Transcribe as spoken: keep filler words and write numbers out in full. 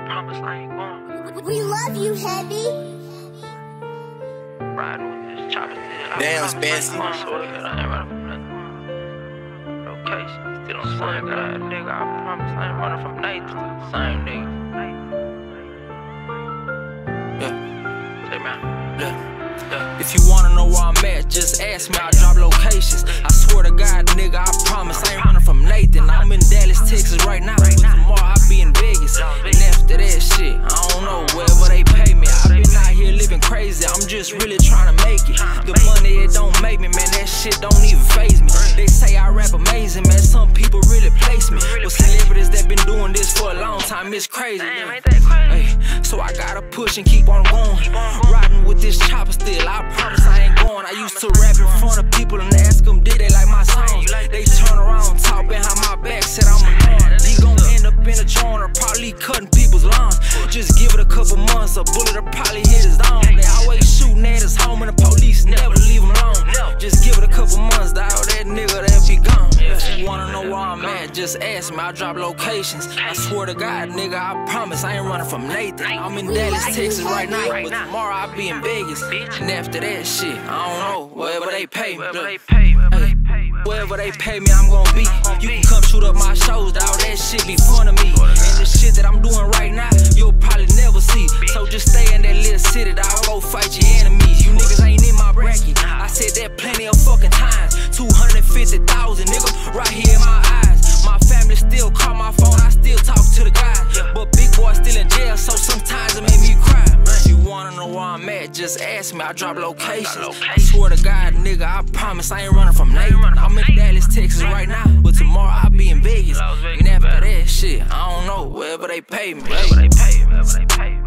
promise I ain't going. We love you, Heavy. Riding with this chopper still. Damn, Spencer. I swear to God, I ain't running from nothing. Location, still on the same guy, nigga. I promise I ain't running from Nathan. Same nigga. Yeah. Say, man. Yeah. Yeah. If you wanna know where I'm at, just ask me, I'll drop locations. I swear to God, nigga, I promise I ain't running from Nathan. I'm in Dallas, Texas right now, but tomorrow I'll be in Vegas. And after that shit, I don't know, wherever they pay me. I've been out here living crazy, I'm just really trying to make it. The money, it don't make me, man, that shit don't even faze me. They say I rap amazing, man, some people really place me. But celebrities that been doing this for a long time, it's crazy. Hey, so I gotta push and keep on going. Riding with this chopper still, I promise I ain't going. I used to rap in front of people and ask them, did they like my songs? They turn around, talk behind my back, said I'm annoying. You gon' end up in a joint or probably cutting people's lawns. Just give it a couple months, a bullet will probably hit his dome. They always shooting at us home and the police never leave him alone. Just give it a couple months, dog, that nigga, they'll be gone. If you wanna know where I'm at, just ask me, I'll drop locations. I swear to God, nigga, I promise I ain't running from Nathan. I'm in Dallas, Texas right now, but tomorrow I'll be in Vegas. And after that shit, I don't know, wherever they pay me. Hey, wherever they pay me, I'm gon' be. You can come shoot up my shows, dawg, that shit be fun to me. And the shit that I'm doing right now, you'll probably never see. So just stay in that little city, dawg, go fight your enemies. You niggas ain't in my bracket, I said that plenty of fucking times. Two hundred fifty thousand, nigga, right here in my eyes. My family still call my phone, I still talk to the guys. But big boy still in jail, so sometimes it make me cry. If you wanna know where I'm at, just ask me, I'll drop locations. I swear to God, nigga, I promise I ain't running from Nathan. I'm in Dallas, Texas right now, but tomorrow I'll be in Vegas. And after that shit, I don't know, wherever they pay me. Wherever they pay me, wherever they pay me.